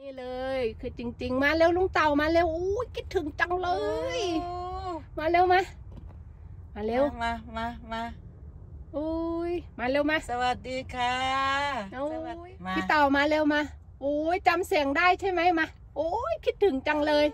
นี่เลยคือจริงๆมาเร็วลุงเต่ามาเร็วอู้คิดถึงจังเลยมาเร็วมาเร็วมาอุ้ยมาเร็วมาสวัสดีค่ะพี่เต่ามาเร็วมาโอ้ยจำเสียงได้ใช่ไหมมาโอ้ยคิดถึงจังเลย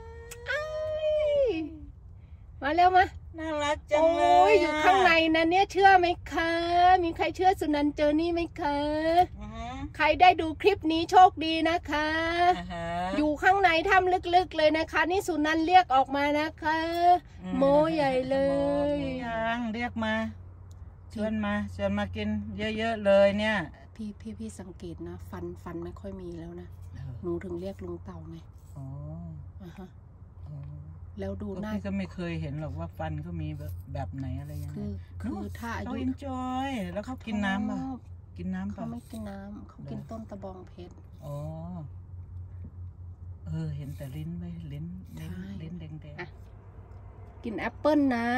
มาเร็วมาน่ารักจังเลยโอ้ยอยู่ข้างในนะเนี่ยเชื่อไหมคะมีใครเชื่อสุนันเจอนี่ไหมคะใครได้ดูคลิปนี้โชคดีนะคะอยู่ข้างในถ้ำลึกๆเลยนะคะนี่สุนันเรียกออกมานะคะโมใหญ่เลยยังเรียกมาชวนมากินเยอะๆเลยเนี่ยพี่สังเกตนะฟันไม่ค่อยมีแล้วนะหนูถึงเรียกลุงเต่าไงอ๋อฮะแล้วดูหน้าพี่ก็ไม่เคยเห็นหรอกว่าฟันเขามีแบบไหนอะไรยังไงคือถ้าอายุเขา enjoy แล้วเขากินน้ำป่ะเขาไม่กินน้ำเขากินต้นตะบองเพชรอ๋อเห็นแต่ลิ้นแดงกินแอปเปิ้ลนะ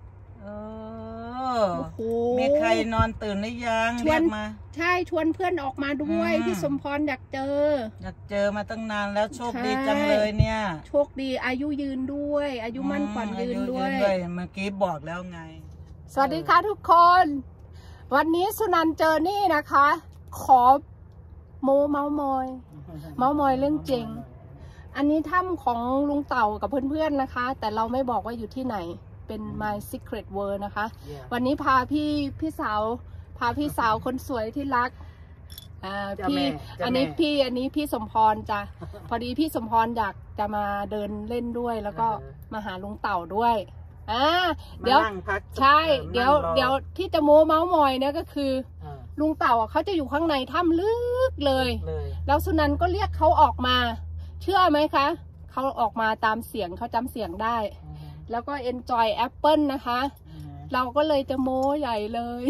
มีใครนอนตื่นหรือยังเรียกมาใช่ชวนเพื่อนออกมาด้วยพี่สมพรอยากเจอมาตั้งนานแล้วโชคดีจังเลยเนี่ยโชคดีอายุยืนด้วยอายุมั่นขวัญยืนด้วยเมื่อกี้บอกแล้วไงสวัสดีค่ะทุกคนวันนี้สุนันเจอนี่นะคะขอเมาส์มอยเรื่องจริงอันนี้ถ้ำของลุงเต่ากับเพื่อนๆนะคะแต่เราไม่บอกว่าอยู่ที่ไหนเป็น My Secret World นะคะ วันนี้พาพี่สาวคนสวยที่รักอันนี้พี่สมพรจ้ะพอดีพี่สมพรอยากจะมาเดินเล่นด้วยแล้วก็มาหาลุงเต่าด้วยเดี๋ยวใช่เดี๋ยวที่จะเมาส์มอยเนี่ยก็คือลุงเต่าเขาจะอยู่ข้างในถ้ำลึกเลยแล้วสุนันก็เรียกเขาออกมาเชื่อไหมคะเขาออกมาตามเสียงเขาจำเสียงได้แล้วก็ enjoy apple นะคะเราก็เลยจะโม้ใหญ่เลย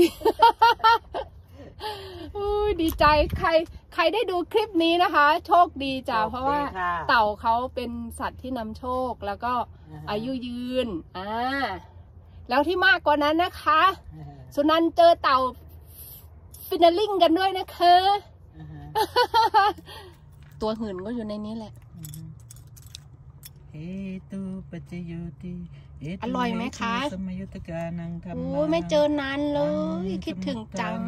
ดีใจใครได้ดูคลิปนี้นะคะโชคดีจ้ะเพราะว่าเต่าเขาเป็นสัตว์ที่นำโชคแล้วก็อายุยืนแล้วที่มากกว่านั้นนะคะสุนันเจอเต่าฟินาลิ่งกันด้วยนะคะตัวหื่นก็อยู่ในนี้แหละอร่อยไหมคะโอ้ไม่เจอนานเลยคิดถึงจัง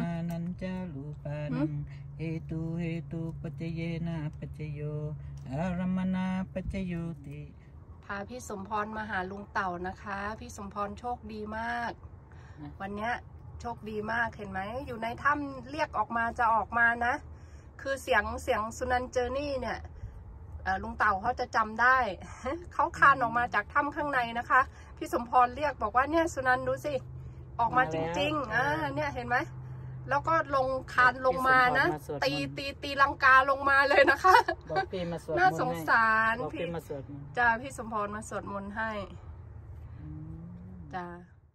เฮตุปัจเจเยนะปัจเจโยอารมนาปัจเจโยติพาพี่สมพรมาหาลุงเต่านะคะพี่สมพรโชคดีมากวันนี้โชคดีมากเห็นไหมอยู่ในถ้ำเรียกออกมาจะออกมานะคือเสียงสุนันเจอนี่เนี่ยลุงเต่าเขาจะจำได้เขาคานออกมาจากถ้ำข้างในนะคะพี่สมพรเรียกบอกว่าเนี่ยสุนันดูสิออกมาจริงๆเนี่ยเห็นไหมแล้วก็คานลงมานะตีลังกาลงมาเลยนะคะน่าสงสารพี่สมพรมาสวดมนต์ให้จ้า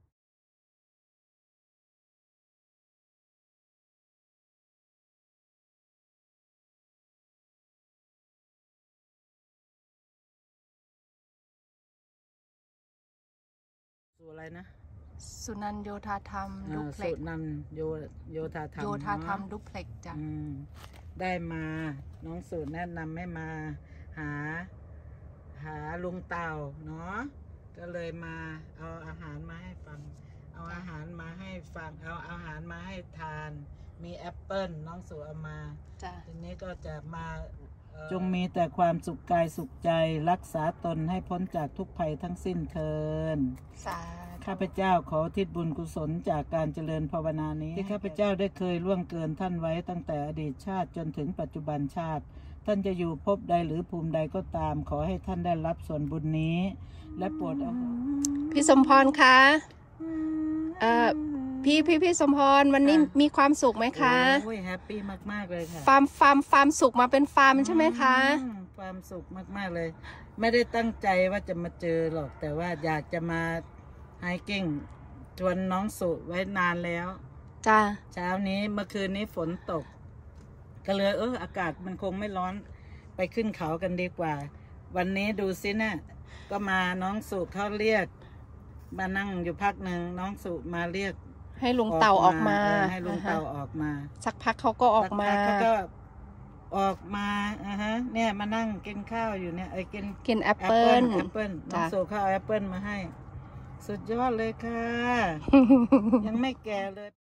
อะไรนะสุนันโยธาธรรมดุเพล็กสุนันโยธาธรรมดุเพล็กจ้ะได้มาน้องสูตรแนะนำให้มาหาลุงเต่าเนาะก็เลยมาเอาอาหารมาให้ฟังเอาอาหารมาให้ทานมีแอปเปิ้ลน้องสูตรเอามาทีนี้ก็จะมาจงมีแต่ความสุขกายสุขใจรักษาตนให้พ้นจากทุกภัยทั้งสิ้นเทินข้าพเจ้าขออุทิศบุญกุศลจากการเจริญภาวนานี้ที่ข้าพเจ้าได้เคยล่วงเกินท่านไว้ตั้งแต่อดีตชาติจนถึงปัจจุบันชาติท่านจะอยู่ภพใดหรือภูมิใดก็ตามขอให้ท่านได้รับส่วนบุญนี้และโปรดพี่สมพรคะพี่สมพรวันนี้มีความสุขไหมคะโอ้ยแฮปปี้มากเลยค่ะฟาร์มสุขมาเป็นฟาร์มใช่ไหมคะความสุขมากเลยไม่ได้ตั้งใจว่าจะมาเจอหรอกแต่ว่าอยากจะมาไฮกิ้งชวนน้องสุไว้นานแล้วจ้าเช้านี้เมื่อคืนนี้ฝนตกก็เลยอากาศมันคงไม่ร้อนไปขึ้นเขากันดีกว่าวันนี้ดูซินะก็มาน้องสุเขาเรียกมานั่งอยู่พักหนึ่งน้องสุมาเรียกให้ลุงเต่าออกมาให้ลุงเต่าออกมาสักพักเขาก็ออกมาเขาก็ออกมาเนี่ยมานั่งกินข้าวอยู่เนี่ยกินแอปเปิ้ลน้องสู่ข้าวแอปเปิ้ลมาให้ สุดยอดเลยค่ะ ยังไม่แก่เลย